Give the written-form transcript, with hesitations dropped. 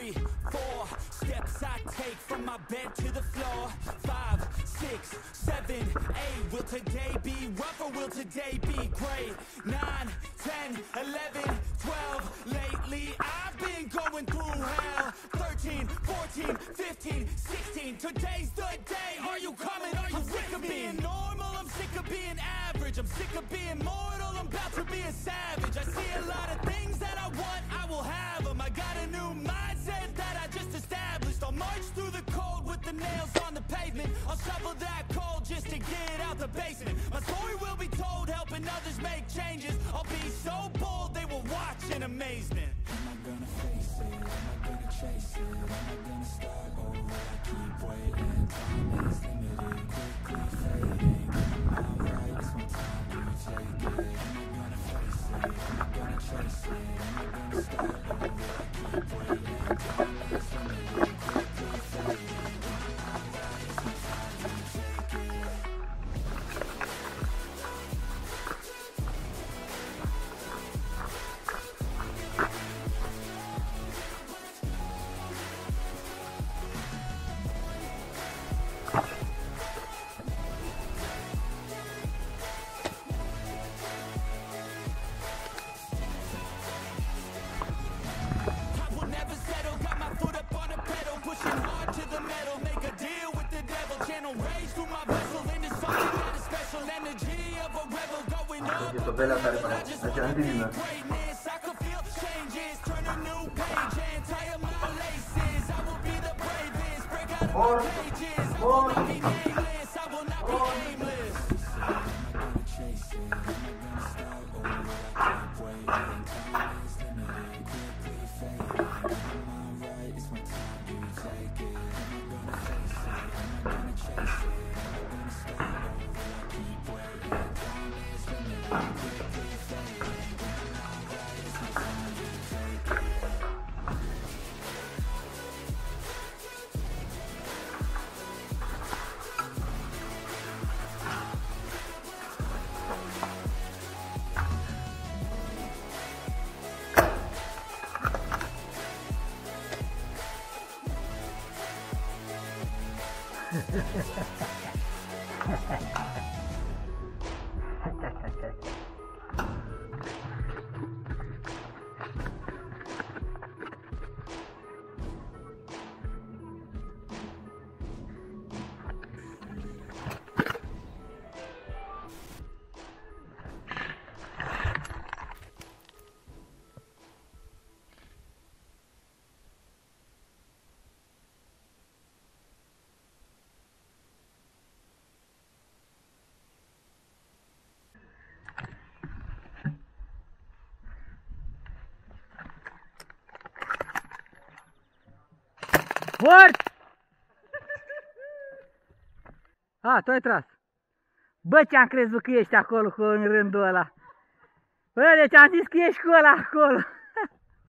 3, 4 steps I take from my bed to the floor. 5, 6, 7, 8. Will today be rough or will today be great? 9, 10, 11, 12. Lately I've been going through hell. 13, 14, 15, 16. Today's the day. Are you coming? Are you sick of being normal? I'm sick of being average. I'm sick of being mortal. I'm about to be a savage. I see a lot of things that I want, I will have them. I got a new mindset that I just established. I'll march through the cold with the nails on the pavement. I'll shovel that coal just to get out the basement. My story will be told, helping others make changes. I'll be so bold, they will watch in amazement. Am I gonna face it? Am I gonna chase it? Am I gonna start over? I keep waiting. Time is limited, quickly fading. Am I right? It's my time, do you take it? Am I gonna face it? Am I gonna chase it? Am I gonna start over? I keep waiting. Time is limited, quickly fading. Am I right? It's my time, do you take it? Bella fare la ciantina. Fort! A, tu ai tras. Bă, ce-am crezut că ești acolo în rândul ăla. Bă, deci am zis că ești cu ăla acolo.